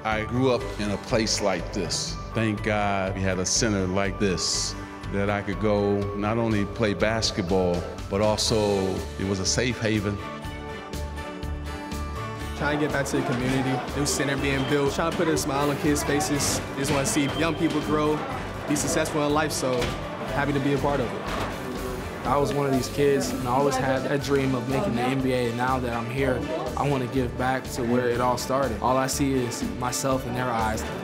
I grew up in a place like this. Thank God we had a center like this that I could go not only play basketball, but also it was a safe haven. Trying to get back to the community, new center being built, trying to put a smile on kids' faces. Just want to see young people grow, be successful in life, so happy to be a part of it. I was one of these kids, and I always had that dream of making the NBA, and now that I'm here, I want to give back to where it all started. All I see is myself in their eyes.